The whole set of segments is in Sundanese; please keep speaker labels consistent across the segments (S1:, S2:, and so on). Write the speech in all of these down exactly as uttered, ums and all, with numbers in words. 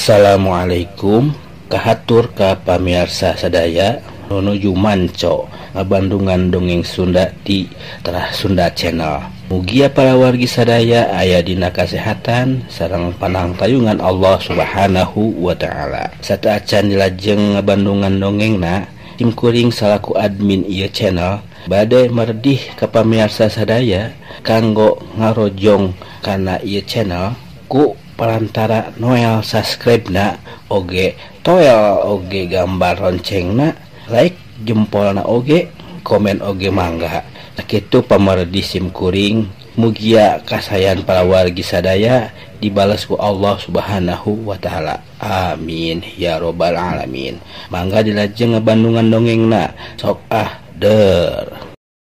S1: Assalamualaikum kahatur ka pamirsa sadaya nuju manco ngabandungan dongeng Sunda di Terah Sunda Channel. Mugia para wargi sadaya aya dina kasehatan sareng panang tayungan Allah Subhanahu wa taala. Sataacan dilajeng ngabandungan dongengna tim kuring salaku admin ieu channel bade merdih ka pamirsa sadaya kanggo ngarojong kana ieu channel ku perantara noel subscribe na oge toel oge gambar loncengna like jempolna oge komen oge mangga sakitu pamardi sim kuring mugia kasayan para wargi sadaya dibalas ku Allah Subhanahu wa taala amin ya robbal alamin. Mangga dilajeng ngabandungan dongengna sok ah der.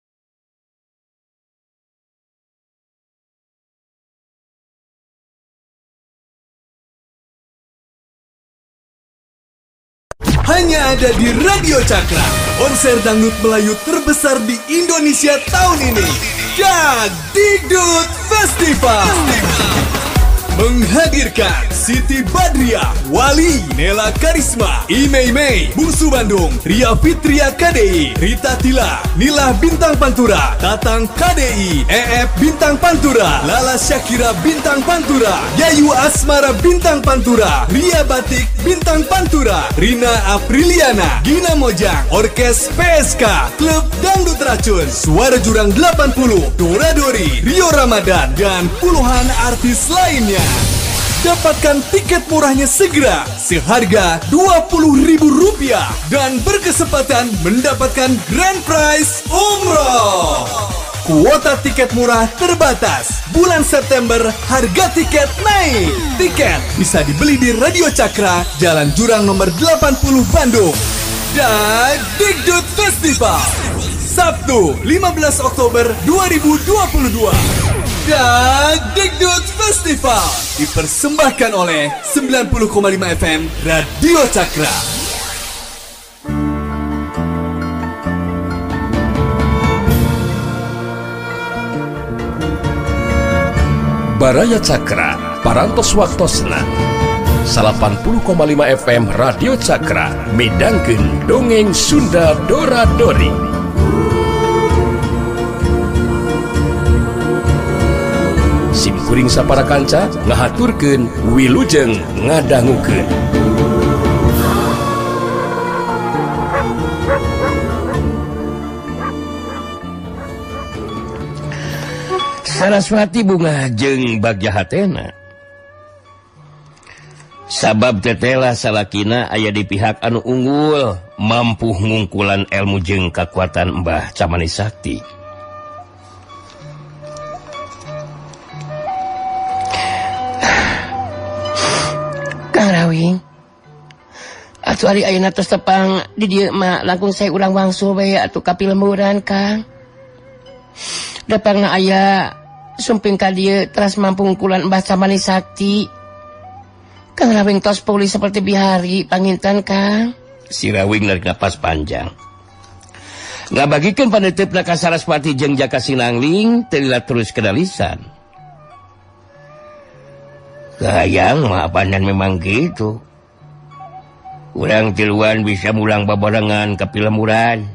S2: Hanya ada di Radio Cakra, konser dangdut Melayu terbesar di Indonesia tahun ini, Dangdut Festival. Menghadirkan Siti Badriah, Wali, Nela Karisma, Imei Mei, Bungsu Bandung, Ria Fitria K D I, Rita Tila, Nila Bintang Pantura, Tatang K D I, E F Bintang Pantura, Lala Syakira Bintang Pantura, Yayu Asmara Bintang Pantura, Ria Batik Bintang Pantura, Rina Apriliana, Gina Mojang, Orkes P S K, Klub Dangdut Racun, Suara Jurang delapan puluh, Dora Dori, Rio Ramadan, dan puluhan artis lainnya. Dapatkan tiket murahnya segera seharga dua puluh ribu rupiah dan berkesempatan mendapatkan grand prize umroh. Kuota tiket murah terbatas. Bulan September harga tiket naik. Tiket bisa dibeli di Radio Cakra, Jalan Jurang nomor delapan puluh Bandung. Dangdut Festival Sabtu lima belas Oktober dua ribu dua puluh dua. Dangdut Festival dipersembahkan oleh sembilan puluh koma lima F M Radio Cakra.
S3: Baraya Cakra parantos waktosna delapan puluh koma lima F M Radio Cakra midangkeun dongeng Sunda Dora Dori. Sim kuring sapara kanca ngahaturkeun wilujeng ngadangukeun. Saraswati bunga jeung bagja hatena. Sabab tetela salakina aya di pihak anu unggul, mampu ngungkulan ilmu jeung kakuatan Mbah Camani Sakti.
S4: Rawing atuh ari ayeuna tos tepang di dieu mah langkung saya urang wangsul bae atuh kapilemuran Kang. Depangna aya sumping ka dieu teras mampu ngungkulan Mbah Camani Sakti. Kang Rawing tos pulih seperti bihari panginten Kang.
S3: Si Rawing narik napas panjang. Ngabagikeun paneuteup ka Saraswati jeung Jaka Sinangling teu terus kedalisan. Gayang mah panan memang gitu. Urang tiluan bisa mulang babarengan kapilemuran.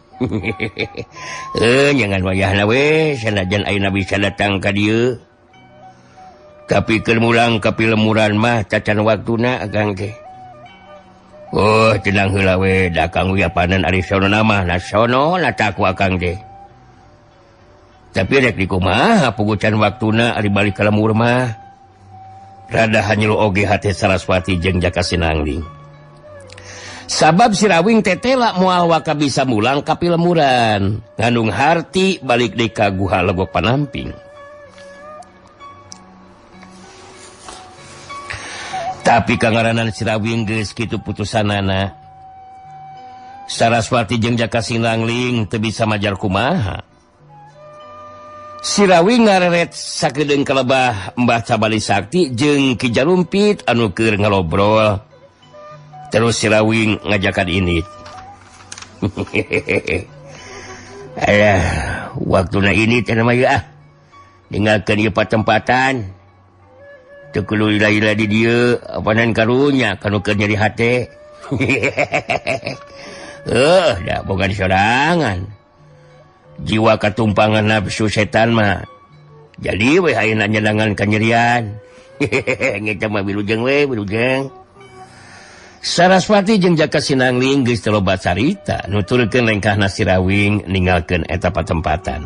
S3: Eh jangan wayahna we sanajan ayeuna bisa datang ka dieu. Tapi keur mulang kapilemuran mah cacan waktuna akang teh. Oh tenang heula we da kang we panan ari sonona mah nasono nataku akang teh. Tapi rek dikumaha pugucan waktuna ari balik ka lemur mah. Rada hanyul oge hate Saraswati jeung Jaka Sinangling. Sabab si Rawing tetela moal waka bisa mulang kapilemuran, ngandung harti balik deui ka guha legok panamping. Tapi kangaranan si Rawing geus kitu putusanana. Saraswati jeung Jaka Sinangling teu bisa majar kumaha. Si Rawing ngareret sakedeung kalebah Mbah Camani Sakti jeung Ki Jalumpit anu keur ngalobrol. Terus si Rawing ngajakan ini. Alah, waktuna ini teh nama ya. Tinggalkeun ieu patempatan. tekulu ila-ila di dieu apanan karunya kanu keur nyeri hate. Eh, da boga disorangan. Jiwa katumpangan nafsu setan mah. Jadi we ayeuna nyadangan kanyerian. Ngeta mah wilujeng we, wilujeng. Saraswati jeung Jaka Sinangling geus teu loba carita nuturkeun lengkahna Sirawing ninggalkeun eta patempatan.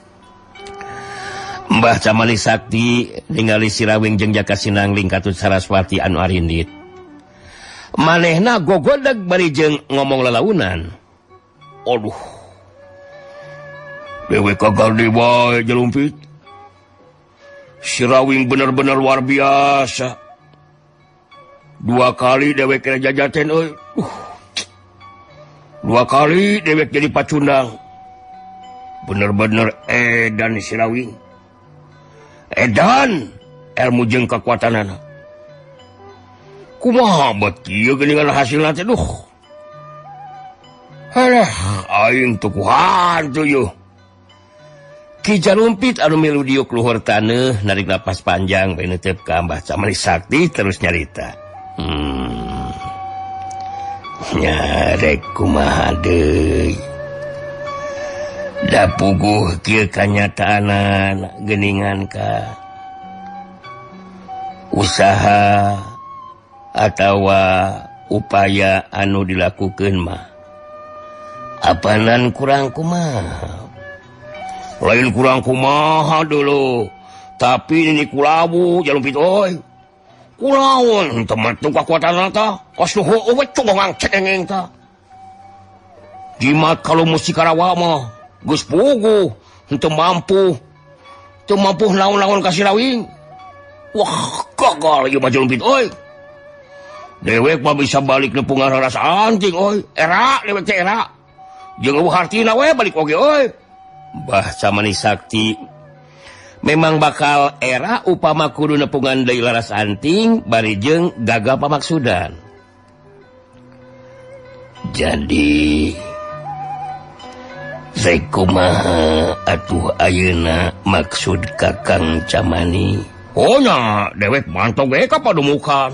S3: Mbah Camali Sakti ningali Sirawing jeung Jaka Sinangling katut Saraswati anu arindit. Manehna gogodeg bari jeung ngomong lalaunan. Aduh. Dewe kagardi wae Jalumpit. Sirawing bener-bener luar biasa. Dua kali dewek kena jajaten euy. Uh. Dua kali dewek jadi pacundang. Bener-bener edan Sirawing. Edan ilmu jeung kekuatanana. Kumaha bet ieu geuningan hasilna teh duh. Alah, aing teu kuhan tuh yeuh. Ki Jalumpit anu milu diuk luhur taneuh narik napas panjang bae neuteub ka Mbah Camali Sakti terus nyarita. Hmm. Nyarek kumaha deui. Da puguh kieu kanyataanan geuningan ka usaha atawa upaya anu dilakukeun mah apanan kurang kumaha. Lain kurang kumaha dulu, tapi ini kulabu Jalumpit oi. Kulawan teman tu kekuatan ta, kasuh owe cungang cengeng ta. Jimat kalau musikarawa mah geus puguh, henteu mampu. Teu mampu naon-naon ka Sirawing. Wah, gagal ieu mah Jalumpit oi. Dewek mah bisa balik nepungan rasa anjing oi. Era dewek teh era. Jeung eueuh hartina we balik oge oi. Mbah Camali Sakti memang bakal era upama kudu nepungan deui laras anting bari jeung gagal pamaksudan. Jadi rek kumaha atuh ayeuna maksud Kakang Camani? Oh nya dewek mantong ge ka padumukan.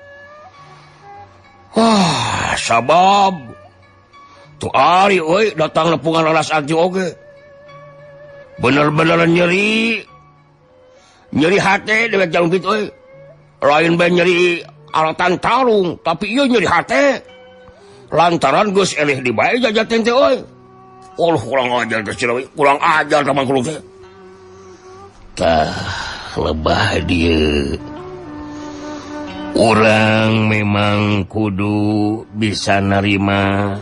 S3: Wah, sabab tu ari euy datang nepungan laras anting oge. Bener-bener nyeri nyeri hati dewek Jalumpit euy. Lain bae nyeri alatan tarung, tapi ieu nyeri hati. Lantaran geus elih di bae jajaten teh euy. Oh, kurang ajar teh Sirawing, kurang ajar ka mangkuluk teh. Tah, lebah dieu. Urang memang kudu bisa narima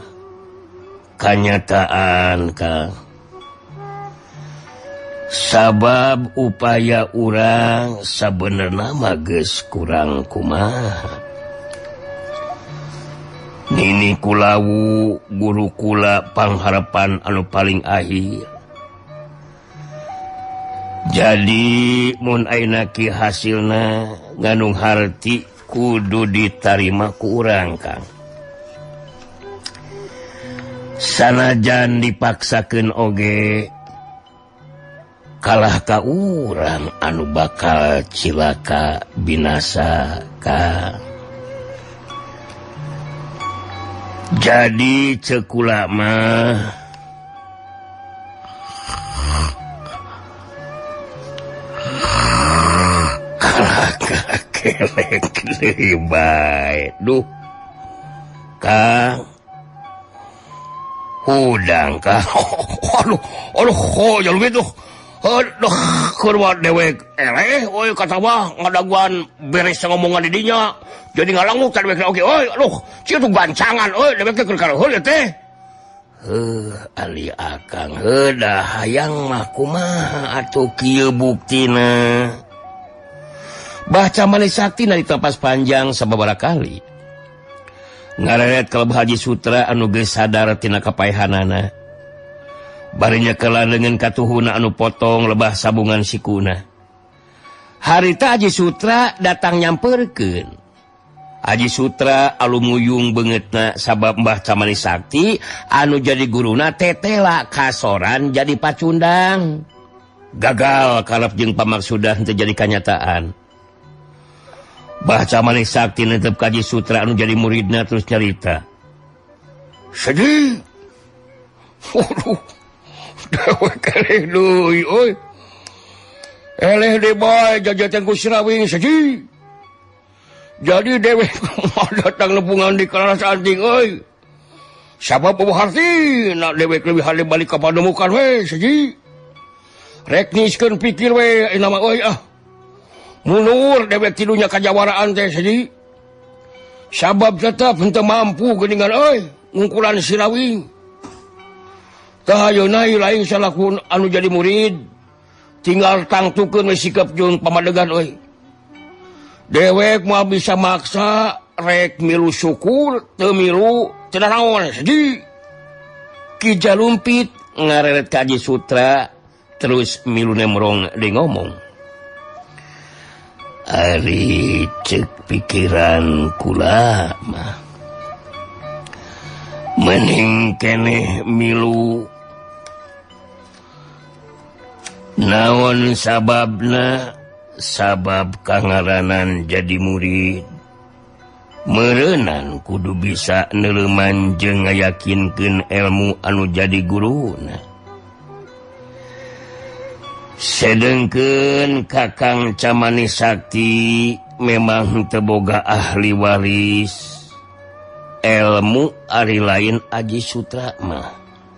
S3: kanyataan Kang. Sabab upaya urang sabenerna mah geus kurang kumaha. Nini kulawu guru kula pangharapan anu paling akhir. Jadi mun ayeuna ki hasilna ngandung harti kudu ditarima ku urang Kang. Sanajan dipaksakeun oge kalah ka urang anu bakal cilaka binasa Kang. Jadi cekula mah kalah ka kelek deui bae. Duh Kang hudang Kang. Aduh, aduh, oh Jalumpit tuh. Aduh, kurwa dewek eleh, oi kata mah ngadaguan beres ngomongan di dinya. Jadi ngalangu ka dewek oge, oi, aduh, cieu tuh gancangan, oi, dewek teh keur kareheul teh. Heuh, ali Akang, heuh dah hayang mah kumaha atuh kieu buktina. Mbah Camali Sakti nari tapas panjang sababaraha kali. Ngareret ka Haji Sutra anu geus sadar tina kapaehanana. Barinya kala dengan katuhuna anu potong lebah sabungan sikuna. Harita Haji Sutra datang nyamperkeun. Haji Sutra alumuyung beungeutna sabab Mbah Camali Sakti anu jadi guruna tetela kasoran jadi pacundang. Gagal kalap jeung pamaksudan teu jadi kanyataan. Baca Mani Sakti netep Kaji Sutra anu jadi muridna terus nyarita. Sedih. Waduh. Dewek keleh deui euy. Eleh deh boy jajaten ku Sirawing sedih. Jadi dewek datang lepungan di Kalaras Anting euy. Sabab eueuh harti nak dewek leuwih hade balik ka panemukan we sedih. Rek niskeun pikir we ayeuna mah euy ah. Munur dewek tilunya kajawaraan teh sedih. Sabab tetap henteu mampu geuningan euy ngungkulan Sirawing. Tah ayeuna lain salaku anu jadi murid tinggal tangtukeun we sikap jeung pamadegan euy. Dewek moal bisa maksa rek milu syukur teu milu teu naon sedih. Ki Jalumpit ngareret Kaji Sutra terus milu nemrong deui ngomong. Ari cek pikiran kula mah mending keneh milu naon sababna sabab kangaranan jadi murid meureunnan kudu bisa neuleuman jeung ngayakinkeun ilmu anu jadi guruna. Sedengkeun Kakang Camani Sakti memang teu boga ahli waris ilmu ari lain Aji Sutra mah.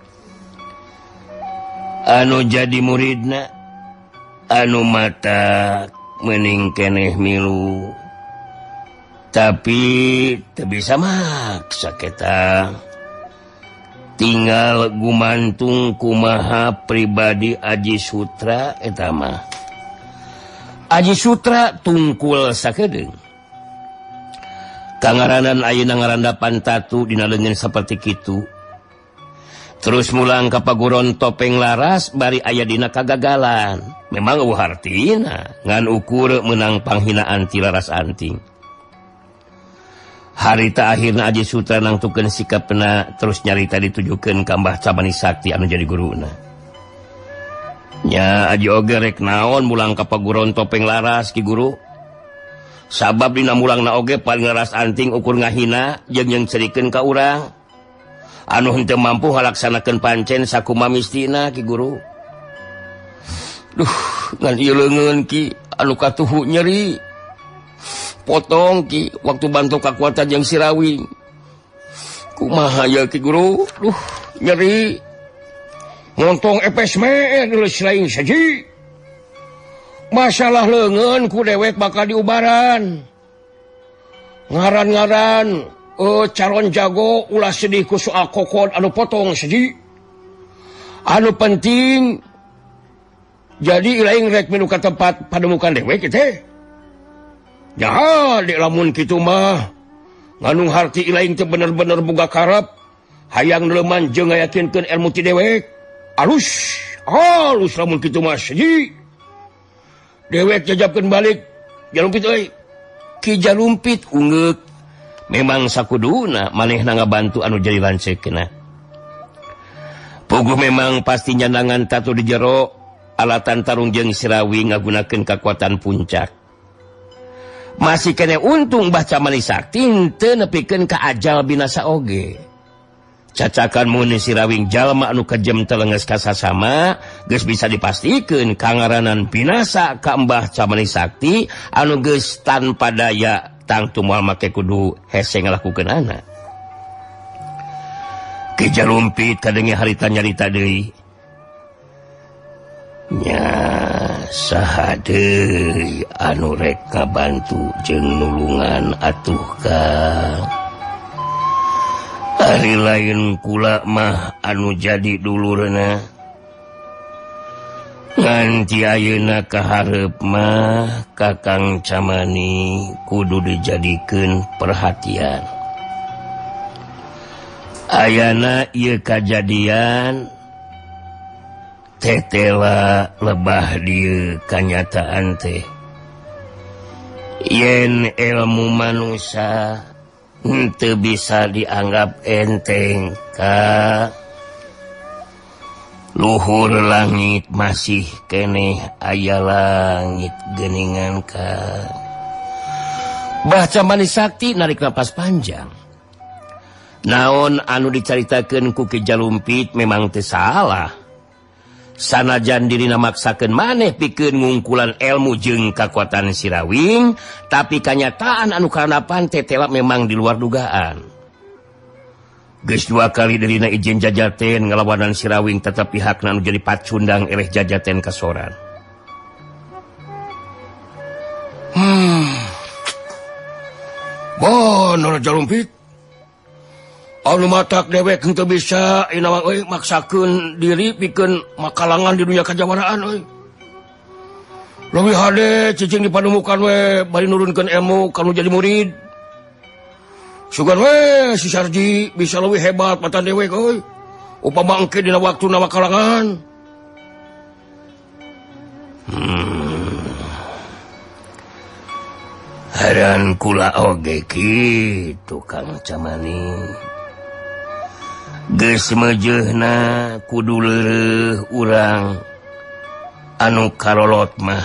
S3: Anu jadi muridna anu mata mending keneh milu. Tapi teu bisa maksa kita. Tinggal gumantung kumaha pribadi Aji Sutra eta mah. Aji Sutra tungkul sakedeung. Kangaranan ayeuna ngarandapan tatu dina leungeun saperti kitu. Terus mulang ka paguron Topeng Laras bari aya dina kagagalan. Memang eueuh hartina ngan ukur meunang panghinaan ti Laras Anting. Harita akhirna Aji Sutra nangtukeun sikapna terus nyarita ditujukeun ka Mbah Camani Sakti anu jadi guruna. Nya Aji oge rek naon mulang ka paguron Topeng Laras Ki Guru. Sabab dina mulangna oge paling Laras Anting ukur ngahina jeung yang cerikeun ka urang. Anu henteu mampu halaksanakeun pancen sakumaha mistina Ki Guru. Duh, ngan ieu leungeun Ki anu katuhu nyeri. Potong Ki waktu bantu kakuatan yang Sirawing. Kumaha ya Ki Guru? Duh, nyeri. Ngontong epes mee geus lain saji. Masalah leungeun ku dewek bakal diubaran. Ngaran-ngaran oh, calon jago ulah sedih ku soal kokod anu potong saji. Anu penting jadi lain rek milu ka tempat panemukan dewek teh. Ya, dek lamun kitu mah nganung harti ilaing teh bener-bener boga karep hayang neuleman jeung ngayakinkeun ilmu ti dewek. Alus, alus lamun kitu mah seji. Dewek jajabkeun balik Jalumpit euy. Ki Jalumpit ungeuk memang sakuduna manehna ngabantu anu jadi lanceukna. Puguh memang pasti nyandangan tatu di jero alatan tarung jeung Sirawing ngagunakeun kakuatan puncak. Masih kene untung Mbah Camani Sakti teu nepikeun ka ajal binasa oge. Cacakan mun Sirawing jalma anu kejem teleungeus ka sasama geus bisa dipastikeun kangaranan binasa ka Mbah Camani Sakti anu geus tanpa daya tangtu moal make kudu hese ngalakukeunana. Ki Jalumpit kadenge harita nyarita deui. Nya saha deui anu rek ngabantu jeung nulungan atuh ka. Ari lain kula mah anu jadi dulurna. Nganti ayeuna kaharep mah Kakang Camani kudu dijadikeun perhatian. Ayana ieu kajadian tetela lebah dieu kanyataan teh. Yen ilmu manusia henteu bisa dianggap enteng ka luhur langit masih keneh aya langit geuningan ka Baca Mani Sakti narik napas panjang. Naon anu dicaritakeun ku Ki Jalumpit memang teu salah. Sanajan dirina maksakeun maneh pikeun ngungkulan ilmu jeung kakuatan Sirawing, tapi kanyataan anu karanapan tetela memang di luar dugaan. Geus dua kali dirina izin Jajaten ngalawanan Sirawing tetep pihakna anu jadi pacundang eleh Jajaten kasoran. Hmm. Bener Jalumpit. Anu matak dewek henteu bisa inawa euy maksakeun diri pikeun makalangan di dunia kajawaraan euy. Leuwih hade cicing dipanemukan we bari nurunkeun ilmu kanu jadi murid. Sugan we si Sarji bisa leuwih hebat mata dewek euy. Upama engke dina waktuna makalangan. Hmm. Haran kula oge kitu Kang Camani. Geus meujeuhna kudu leureuh urang anu karolot mah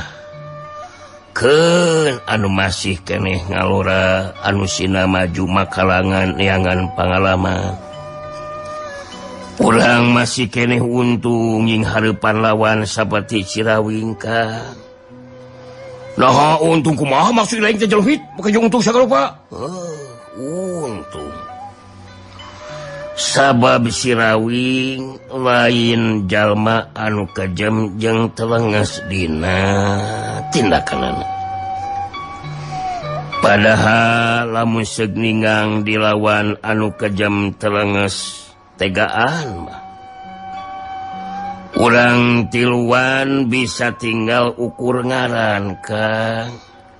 S3: keun anu masih keneh ngalora anu sina maju makalangan neangan pangalaman. Urang masih keneh untung nying hareupan lawan saperti Sirawing ka. Nah untung kumaha maksud lain teh Jalumpit make untung sagarupa. Heuh untung. Sabab Sirawing lain jalma anu kejem jeung telenges dina tindakanana. Padahal lamun seug ninggang dilawan anu kejem telenges tegaan mah urang tiluan bisa tinggal ukur ngaran Kang.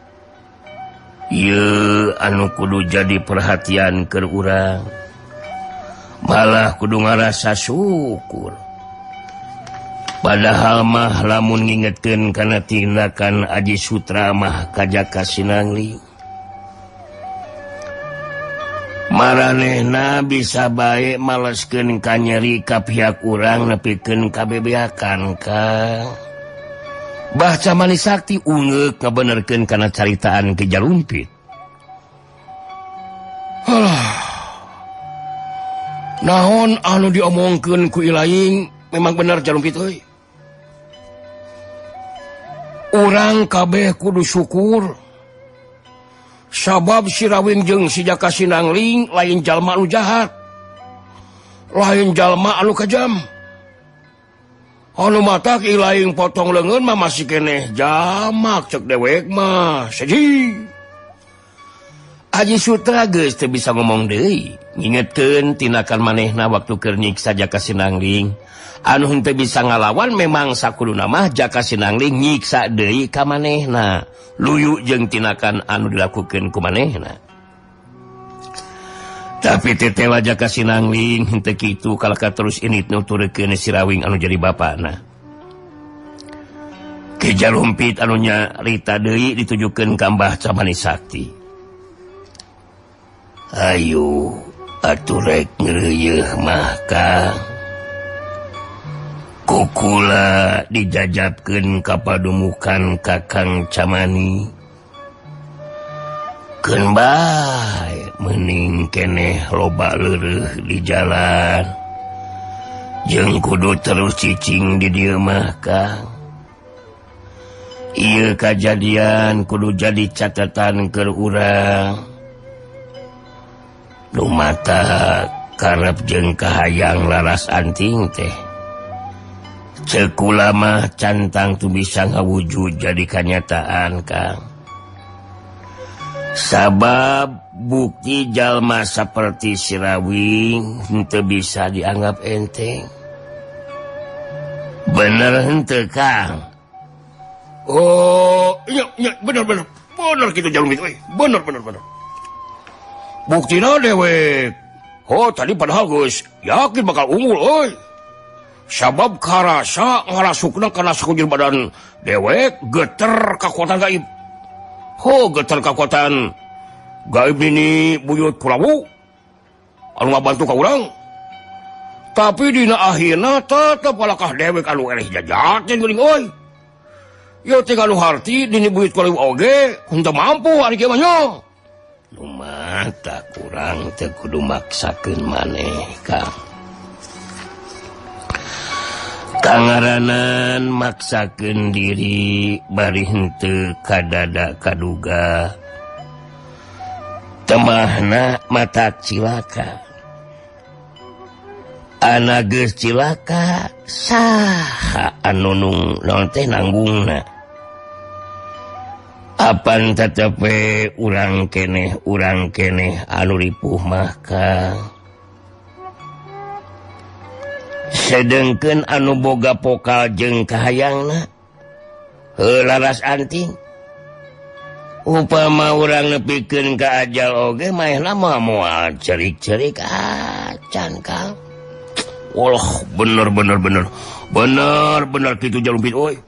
S3: Ieu anu kudu jadi perhatian keur urang. Malah kudu ngarasa syukur. Padahal mah lamun ngingetkeun kana tindakan Aji Sutra mah kajaka Sinangling. Maranehna bisa bae maleskeun ka nyeri ka pihak urang nepikeun kabebeakan Kang. Baca Mani Sakti ungeuk ngabenerkeun kana caritaan Ki Jalumpit. Naon anu diomongkeun ku Ilaing memang bener Jalumpit euy. Urang kabeh kudu syukur. Sabab Sirawing jeung si Jaka Sinangling lain jalma anu jahat. Lain jalma anu kejam. Anu matak Ilaing potong leungeun mah masih keneh jamak cek dewek mah. Seji. Aji Sutra geus teu bisa ngomong deui. Ngingetkeun tindakan manehna waktu keur nyiksa Jaka Sinangling. Anu henteu bisa ngalawan memang sakuduna mah Jaka Sinangling nyiksa deui ka manehna. Luyu jeung tindakan anu dilakukeun ku manehna. Tapi tetela Jaka Sinangling henteu kitu kalaka terus init nuturkeun Sirawing anu jadi bapana. Ki Jalumpit anu nyarita deui ditujukeun ka Mbah Camani Sakti. Ayo atuh rek ngeureuyeun mah Kang. Kukula dijajabkeun ka padumukan Kakang Camani. Keun bae meuning keneh loba leureuh di jalan. Jeung kudu terus cicing di dieu mah Kang. Ieu kajadian kudu jadi catatan keur urang. Lumata karep jeung kahayang laras anting teh. Ceuk kula mah cantang tu bisa ngawujud jadi kanyataan Kang. Sabab bukti jalma saperti Sirawing henteu bisa dianggap enteng. Bener henteu Kang? Oh iya iya bener bener bener kitu Jalumpit euy. Bener bener bener. Buktina dewek. Oh tadi padahal geus yakin bakal unggul euy. Sabab karasa ngarasukna kana sakujur badan dewek geter kakuatan gaib. Oh geter kakuatan gaib ini buyut Kurawu anu ngabantu ka urang. Tapi dina akhirna tetep alakah dewek anu eleh Jajaten geuning euy. Ieu teh anu harti dina buyut Kurawu oge henteu mampu ari kieu mah nya. mata kurang teu kudu maksakeun maneh Kang. Kangaranan maksakeun diri bari henteu kadada kaduga temahna mata cilaka. Ana geus cilaka saha anu naon teh nanggungna. Apan tetepe urang keneh urang keneh anu ripuh mah Kang. Sedengkeun anu boga pokal jeung kahayangna heula laras anting. Upama urang nepikeun ka ajal oge maehna mah moal cerik-cerik acan Kang. Walah bener bener bener bener bener kitu Jalumpit euy.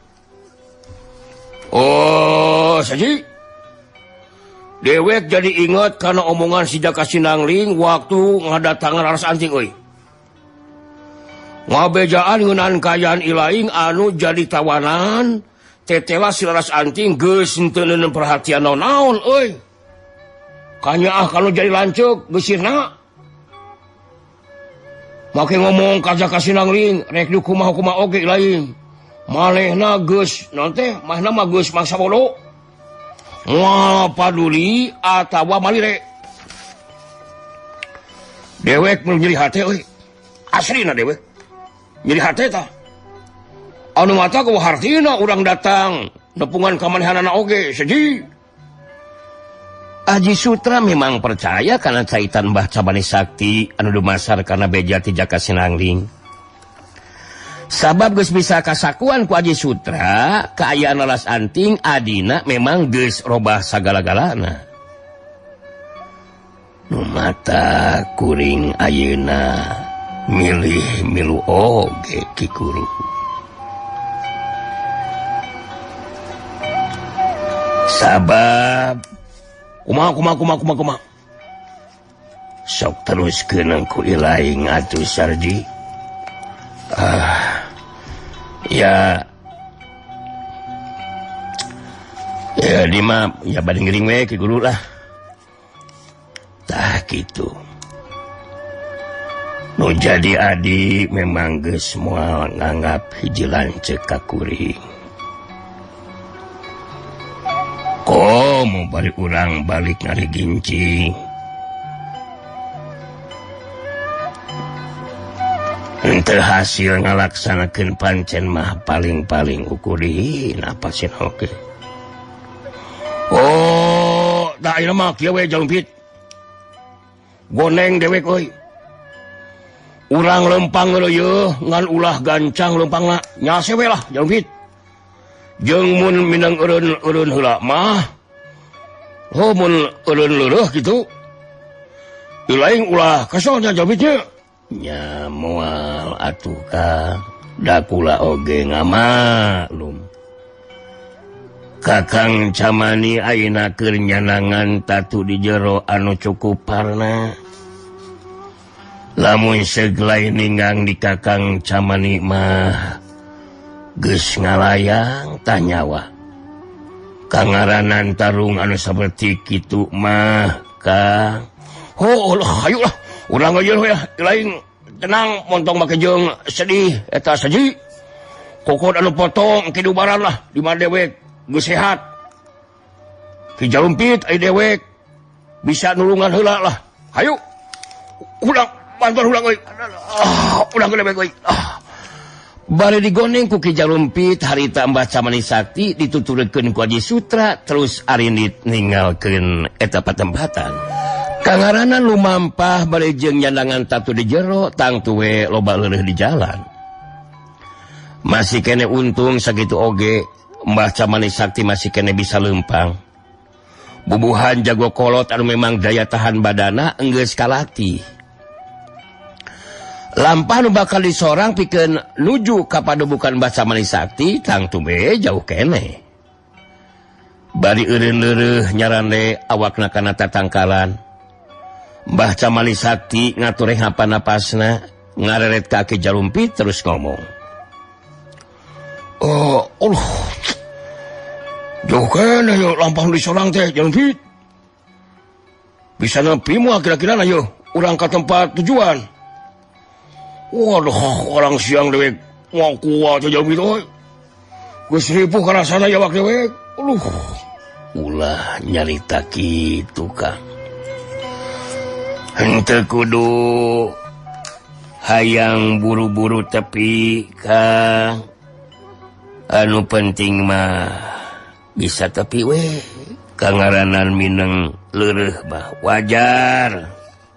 S3: Oh, saji. Dewek jadi ingat karena omongan si Jaka Sinangling waktu ngadatangan laras anting euy. Ngabejaan ngeunaan kayaan ilaing anu jadi tawanan, tetela si laras anting geus henteu neuneun perhatian naon-naon euy. Kanyaah kalau jadi lanceuk geusirna. Make ngomong ka Jaka Sinangling rek di kumaha-kumaha oge ilaing. Malehna geus naon teh mahna mah geus mangsa bodo. Moal paduli atawa malire. Dewek mun nyeri hate euy. Aslina dewek. Nyeri hate tah. Anu mata ku hartina urang datang nepungan ka manehanana oge seji. Aji Sutra memang percaya karena caitan Mbah Cabani Sakti anu dumasar karena beja ti Jaka Sinangling. Sabab geus bisa kasakuan ku Aji Sutra, kaayaan laras anting adina memang geus robah sagala-galana. Nu mata kuring ayeuna milih milu oge Ki Guru. Sabab kumaha kumaha kumaha kumaha kumaha. Sok teruskeun ku ilaing atuh Sarji. Ah, ya, ya di mah ya bading ngering we Ki Guru lah. Tah gitu. Nu jadi adi memang geus moal nganggap hiji lanceuk ka kuring. Komo bari urang balik ngari gincing. Ente hasil ngalaksanakeun pancen mah paling-paling ukur dihina pasien oke. Oh, da ieu mah kieu we Jalumpit. Goneng dewek euy. Urang lempang leueuh ngan ulah gancang lempangna. Nyase we lah Jalumpit. Jeung mun minang eureun-eureun heula mah. Oh mun eureun leureum kitu. Ilaing ulah kasonya Jalumpit nya. Nya moal atuh Kang, da kula oge ngamaklum. Kakang Camani ayeuna keur nyanangan tatu di jero anu cukup parna. Lamun seglai ninggang di Kakang Camani mah geus ngalayang tah nyawa. Kangaranan tarung anu saperti kitu mah Kang. Oh, lah ayo lah. Urang ayeuna we lain tenang montong make jeung sedih eta saji. Kokod anu potong kidu baran lah di mana dewek geus sehat. Ki Jalumpit ai dewek bisa nulungan heula lah. Hayu. Urang bantuan urang euy. Ah, urang dewek euy. Ah. Bari digoneng ku Ki Jalumpit harita Mbah Camani Sakti dituturkeun ku Aji Sutra terus ari ninggalkeun eta patempatan. Kangaranan lumampah bari jeung nyandangan tatu di jero tang tuwe loba leureuh di jalan. Masih kene untung sakitu oge Mbah Camani Sakti masih kene bisa leumpang. Bubuhan jago kolot anu memang daya tahan badana enggeus kalatih. Lampah nu bakal disorang pikeun nuju ka padubukan Mbah Camani Sakti tang tuwe jauh kene. Bari eureun leureuh nyarande awakna kana tatangkalan. Mbah Camani Sakti ngatur hapan napasna ngareret ka Ki Jalumpit terus ngomong. Oh, Allah. Jauh kene lampah disorang teh Jalumpit. bisa nepi moal kira-kira ayo urang ka tempat tujuan. Waduh, orang siang dewek mau kuat aja gitu. Geus ripuh kana sana ya wak dewek. Aduh, ulah nyarita kitu Kang. Henteu kudu hayang buru-buru tepi Kang. Anu penting mah bisa tepi we. Kangaranan mineng leureuh mah wajar.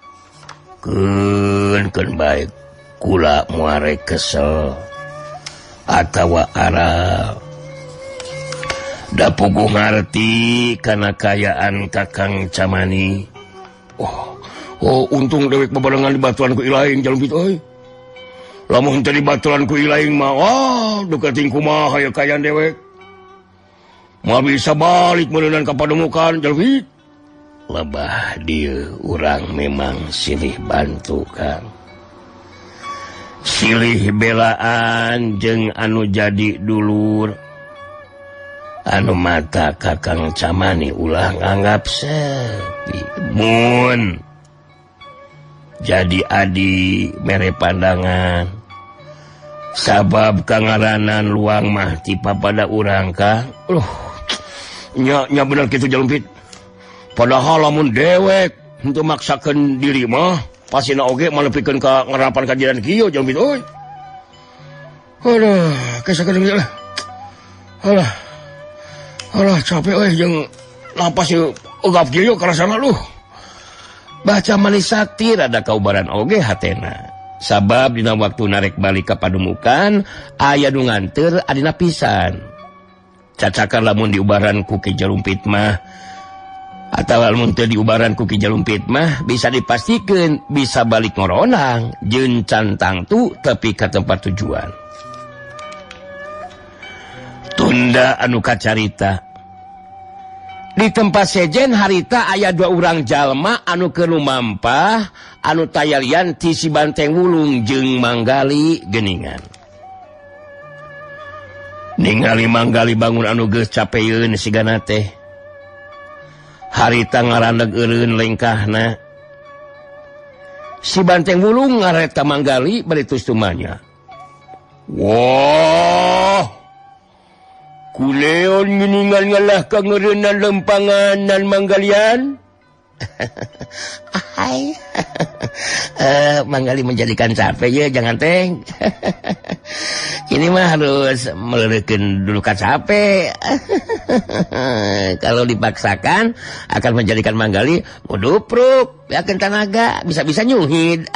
S3: Keun keun baik kula muare kesel atawa arab. Da puguh ngarti kana kayaan Kakang Camani. Oh, oh untung dewek babarengan di batuan ku ilaing jalem kitu euy. Lamun teu di batuan ku ilaing mah wah dukating kumaha aya kayaan dewek. Mau bisa balik meuneunan ka pademukan jalmi. Lebah dieu urang memang silih bantu Kang. Silih belaan jeung anu jadi dulur. Anu mata Kakang Camani ulah nganggap sepi. Mun jadi adi mere pandangan. Sabab kangaranan luang mah tipa pada urang Kang. Uh, nya nya bener kitu jalempit. Padahal lamun dewek henteu maksakeun diri mah pasina oge malepikeun ka ngarapan kajian kieu jalempit euy. Aduh, kesakeun lah. Alah. Alah capek euy jeung napas ieu egap kieu karasana luh. Baca Mani Sakti rada kaubaran oge hatena. Sabab dina waktu narek balik ka pademukan aya nu nganteur adina pisan. Cacakan lamun diubaran ku Ki Jalumpit mah atawa lamun teu diubaran ku Ki Jalumpit mah bisa dipastikeun bisa balik ngoronang jeung can tangtu tepi ka tempat tujuan. Tunda anu kacarita. Di tempat sejen harita aya dua urang jalma anu keur lumampah anu tayalian ti si Banteng Wulung jeung Manggali geuningan. Ningali Manggali bangun anu geus capeyeun sigana teh. Harita ngarandeg eureun lengkahna. Si Banteng Wulung ngaret ka Manggali bari tus tumanya. Wah. Kuleon geuningan ngalah ka ngeureunnan lempanganan Manggalian. Hai. uh, Manggali menjadikan capek ya jangan teng. Ini mah harus meleurekeun dulu ka capek. Kalau dipaksakan akan menjadikan Manggali ngudupruk, yakin tenaga, bisa-bisa nyuhid.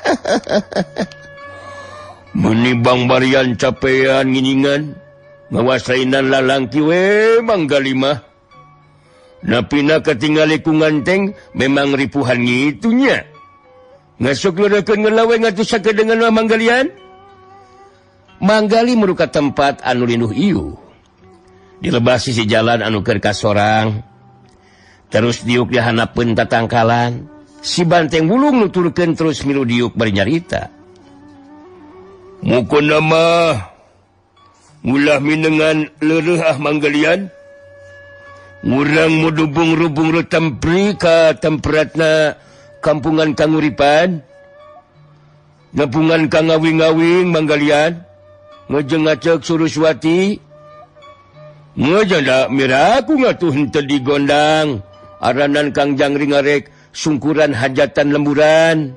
S3: Menibang barian capean nginingan, ngawasainan lalangki we Manggali mah. Napina katingali ku nganteng memang ripuhan ngitunya. Ngasok leurekeun ngelawe ngatusakeun dengan Manggalian. Manggali meruka tempat anu linduh ieu. Dilebas sisi jalan anu keur ka sorang. Terus diuk dihanapeun tatangkalan. Si Banteng Wulung nuturkeun terus milu diuk bari nyarita. Mukonna mah ngulah minengan leureuh ah Manggalian. Ngurang mudubung-rubung rutempri ka tempratna kampungan kanguripan. Ngapungan ka ngawing-ngawing Manggalian. Ngejeng ngacek Suruswati. Ngejanda miraku ngatuh henteu digondang. Aranan Kang Jangri ngarek sungkuran hajatan lemburan.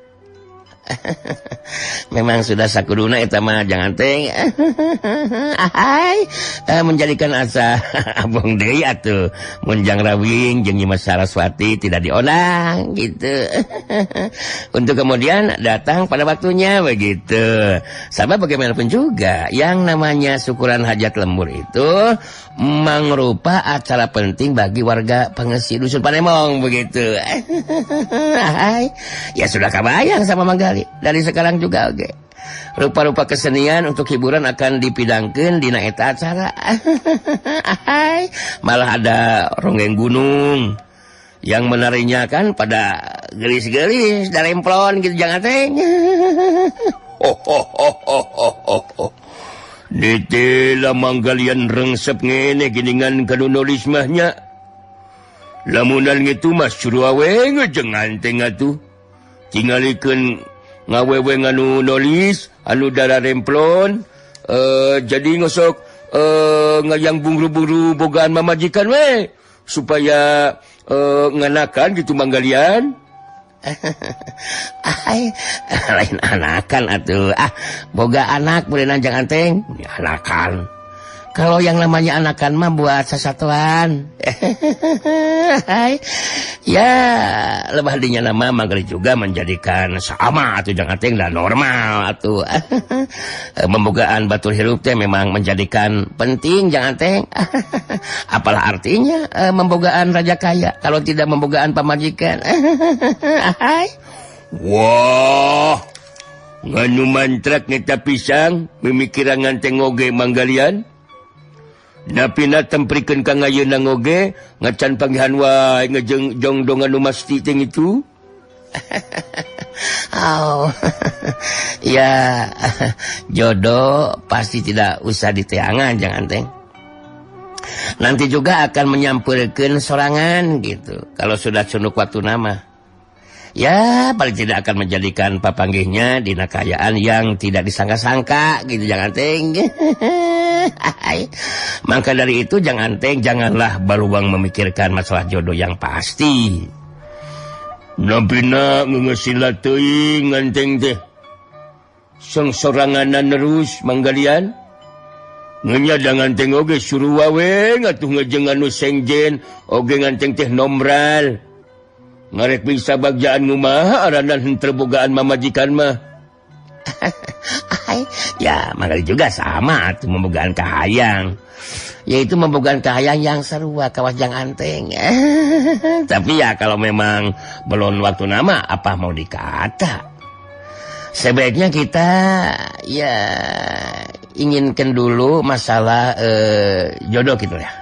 S3: Memang sudah sakuduna eta mah jangan teng. Ahai, eh, menjadikan asa abong deui atuh mun Jang Rawing jeung Nyi Saraswati tidak dionang gitu. Untuk kemudian datang pada waktunya begitu. Sabab bagaimanapun juga yang namanya syukuran hajat lembur itu mangrupa acara penting bagi warga pengesi dusun Panemong begitu. Ahai, ya sudah kabayang sama Manggali. Dari sekarang juga oke. Okay. Rupa-rupa kesenian untuk hiburan akan dipidangkeun dina eta acara. Malah ada ronggeng gunung yang menarinya kan pada gelis-gelis daremplon gitu jangan teng. Oh oh oh oh oh oh. Ditela Manggalian rengsep ngene giningan kanu nulis mahnya. lamunan gitu mas suruh awe ngejeng nganteng atuh. Tingalikeun ngawewe anu nulis, anu dara remplon, uh, jadi ngosok uh, ngayang buru-buru bogaan mamajikan we supaya uh, nganakan gitu manggalian.
S4: Ay, lain anakan atuh. Ah, boga anak boleh nanjang anteng.
S3: Anakan.
S4: Kalau yang namanya anakan mah buat sesatuan.
S3: Ya, lebah dinya nama manggali juga menjadikan sama atuh jangan teh dan normal atuh. Membogaan batur hirup teh memang menjadikan penting jangan teh. Apalah artinya eh, membogaan raja kaya kalau tidak membogaan pamajikan. Wah, nganu mantrak ngeta pisang memikiran nganteng oge manggalian. Napina temprikeun ka ngayeuna ngoge ngacan panggihan wae ngejeng jong dongan nu masti teh itu.
S4: Oh. Ya, jodoh pasti tidak usah diteangan jangan teh. Nanti juga akan menyampurkeun sorangan gitu. Kalau sudah cunuk waktu nama. Ya, paling tidak akan menjadikan papanggihnya dina kayaan yang tidak disangka-sangka gitu jangan teh. Maka dari itu jangan teh janganlah baruang memikirkan masalah jodoh yang pasti.
S3: Napina ngeusila teuing nganteng teh. Sang soranganan terus manggalian. Ngenya dangan teh oge suruh wawe ngatuh ngejeng anu sengjen oge nganteng teh nombral. Ngarek bisa bagjaan ngumaha aranan henteu bogaan mamajikan mah.
S4: Ya, manggali juga sama tuh membogaan kahayang. Yaitu membogaan kahayang yang sarua kawas jang anteng.
S3: Tapi ya kalau memang belum waktu nama apa mau dikata.
S4: Sebaiknya kita ya inginkan dulu masalah eh, jodoh gitu ya.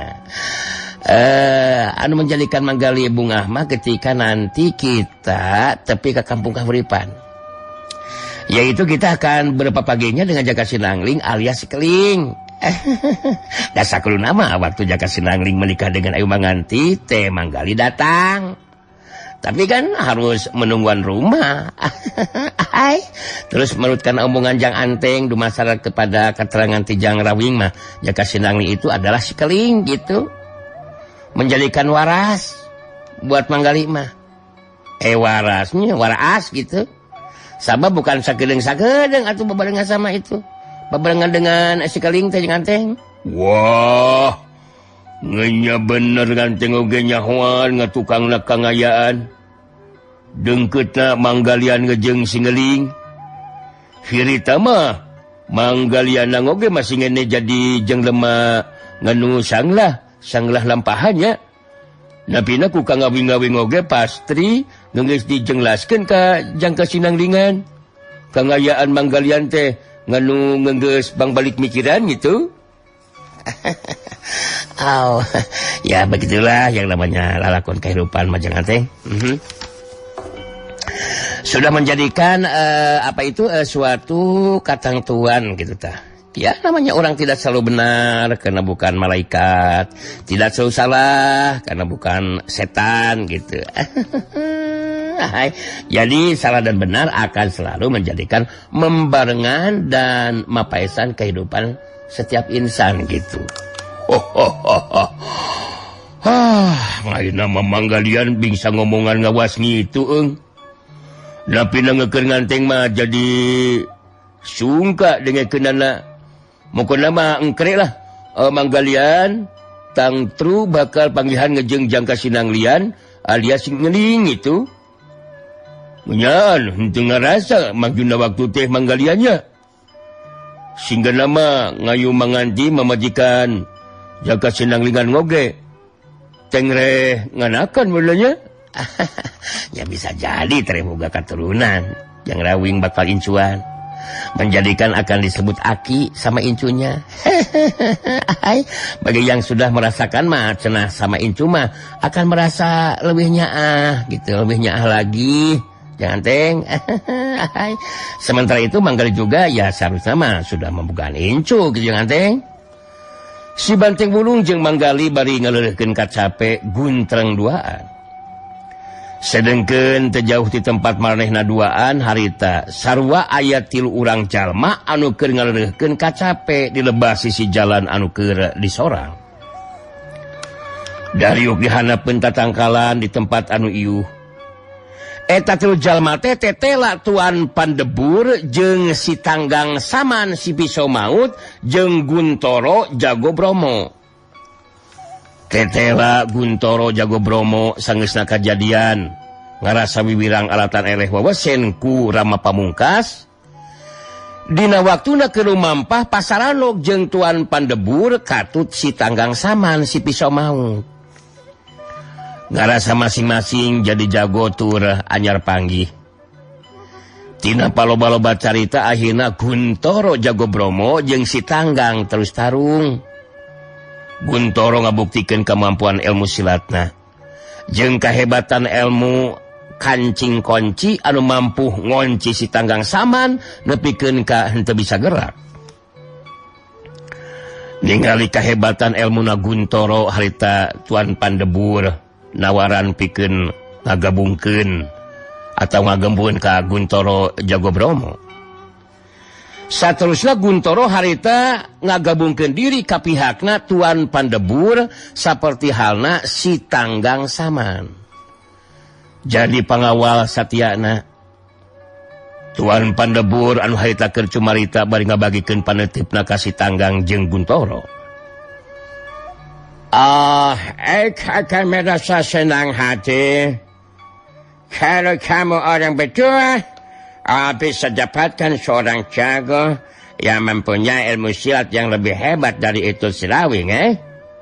S4: Eh, anu menjadikan manggali bunga mah ketika nanti kita tepi ke kampung kahuripan. Yaitu kita akan berpapaginya dengan Jaka Sinangling alias Keling. Dasar kudu nama waktu Jaka Sinangling menikah dengan Ayu Manganti teh manggali datang. Tapi kan harus menungguan rumah. Terus menurutkan omongan Jang Anteng dumasarat kepada keterangan Tijang Rawing mah Jaka Sinangling itu adalah si Keling gitu. Menjadikan waras buat manggali mah. Eh warasnya waras gitu. Sama bukan sakedeng-sakedeng atau bebarengan sama itu. Bebarengan dengan si Keling teh Jang Anteng.
S3: Wah. Ngenya bener ganteng oge nyahoan ngatukangna kangayaan. Dengkeutna manggalian ngejeng si Ngeling. Hirita mah manggalian oge masih ngene jadi jeng lemah nganu sanglah. Sanglah lampahannya. Napina ku kang ngawing-ngawing oge pastri geus dijenglaskeun ka Jangka Sinanglingan. Kangayaan manggalian teh nganu geus bang balik mikiran gitu.
S4: Oh, ya begitulah yang namanya lalakon kehidupan majangan teh. Mm-hmm. Sudah menjadikan uh, apa itu uh, suatu katentuan gitu tah. Ya namanya orang tidak selalu benar karena bukan malaikat, tidak selalu salah karena bukan setan gitu. Jadi salah dan benar akan selalu menjadikan membarengan dan mapaesan kehidupan setiap insan gitu.
S3: Ah, lain nama manggalian bisa ngomongan ngawas gitu eng. Tapi ngekeur nganteng mah jadi sungka dengan kenana. Mungkin nama engkrek lah uh, manggalian tang tru bakal panggihan ngejeng Jangka Sinanglian alias Ngeling itu. Nyan, henteu ngarasa magjuna waktu teh manggaliannya. Sehingga nama ngayu manganti mamajikan Jangka Sinanglingan ngoge. Tengre nganakan mulanya.
S4: Ya bisa jadi teremoga keturunan yang rawing bakal incuan. Menjadikan akan disebut aki sama incunya. Bagi yang sudah merasakan mah cenah sama incu mah akan merasa lebih nyaah gitu, lebih nyaah lagi. Jangan teng. Sementara itu manggali juga ya seharusnya mah sudah membukaan incu gitu jangan teng. Si Banteng Bulung jeung Manggali bari ngaleureuhkeun kacape guntreng duaan. Sedengkeun teu jauh ti tempat maranehna duaan harita sarua aya tilu urang jalma anu keur ngaleureuhkeun kacape di lebah sisi jalan anu keur disorang. Dariuk dihanapeun tatangkalan di tempat anu ieuh. Eta tilu jalma teh tetela Tuan Pandebur jeung si Tanggang Saman si Pisau Maut jeung Guntoro Jago Bromo. Tetela Guntoro Jago Bromo sangeusna kajadian ngarasa wiwirang alatan eleh wawesen ku Rama Pamungkas. Dina waktuna keur lumampah pasaranok jeung Tuan Pandebur katut si Tanggang Saman si Pisau Maut. Ngarasa masing-masing jadi jago tur anyar panggih. Tina paloba-loba carita akhirna Guntoro Jago Bromo jeung si Tanggang terus tarung. Guntoro ngabuktikeun kemampuan ilmu silatna jeung kahebatan ilmu kancing konci anu mampu ngonci si Tanggang Saman nepikeun ka henteu bisa gerak. Ningali kahebatan ilmuna Guntoro harita Tuan Pandebur nawaran pikeun ngagabungkeun atau ngagembueun ka Guntoro Jago Bromo. Saterusna Guntoro harita ngagabungkeun diri ka pihakna Tuan Pandebur saperti halna si Tanggang Saman. Jadi pangawal satyana. Tuan Pandebur anu harita keur cumarita bari ngabagikeun paneutipna ka si Tanggang jeung Guntoro. Ah, ek akan merasa senang hati kalau kamu orang berdua Uh, bisa dapatkan seorang jago yang mempunyai ilmu silat yang lebih hebat dari itu Silawing, eh?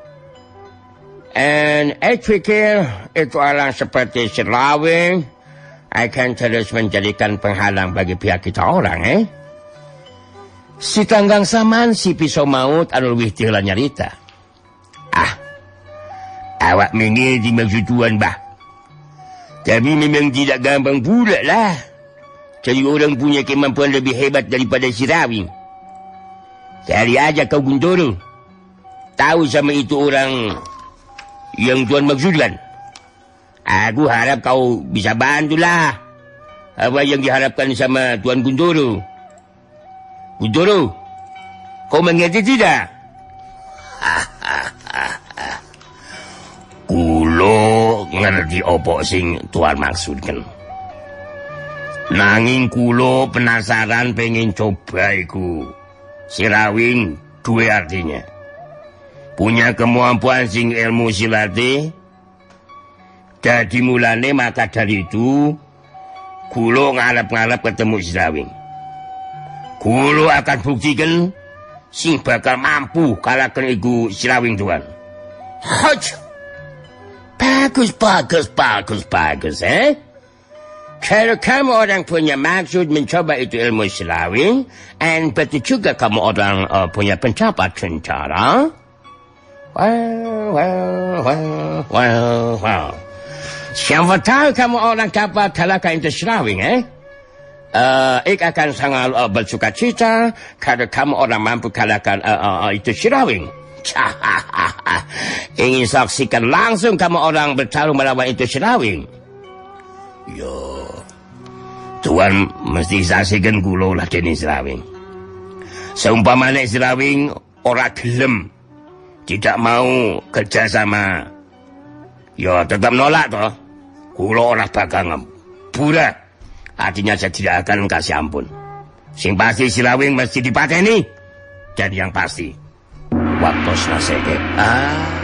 S4: And saya pikir itu orang seperti Silawing akan terus menjadikan penghalang bagi pihak kita orang, eh? Si Tanggang Saman, si Pisau Maut anu leuwih ti heula nyarita. Ah, awak mengil di maksud tuan bah. Tapi memang tidak gampang pula lah. Jadi orang punya kemampuan lebih hebat daripada Silawing. Cari aja kau Guntoro. Tahu sama itu orang yang Tuan maksudkan. Aku harap kau bisa bantulah apa yang diharapkan sama Tuan Guntoro. Guntoro, kau mengerti tidak? Kulo ngerti opo sing Tuan maksudkan. Nanging kulo penasaran pengen coba iku. Silawing dua artinya. Punya kemampuan sing ilmu silate. Jadi mulane maka dari itu kulo ngarep-ngarep ketemu Silawing. Kulo akan buktikan sing bakal mampu kalahkan iku Silawing Tuan. Hoj. Bagus, bagus, bagus, bagus, eh? Kalau kamu orang punya maksud mencoba itu ilmu Silawing, and betul juga kamu orang uh, punya pencapaian cara. Well, well, well, well, well. Siapa tahu kamu orang dapat kalahkan itu Silawing, eh? Uh, ik akan sangat uh, bersuka cita kalau kamu orang mampu kalahkan uh, uh, uh, itu Silawing. Ingin saksikan langsung kamu orang bertarung melawan itu Silawing. Yo. Tuan mesti saksikan kulo lah dene Silawing. Seumpamane Silawing ora gelem, tidak mau kerjasama, ya tetap nolak toh. Kulo ora bakal ngeburak. Artinya saya tidak akan kasih ampun. Sing pasti Silawing mesti dipateni. Dan yang pasti waktu selesai. Ah.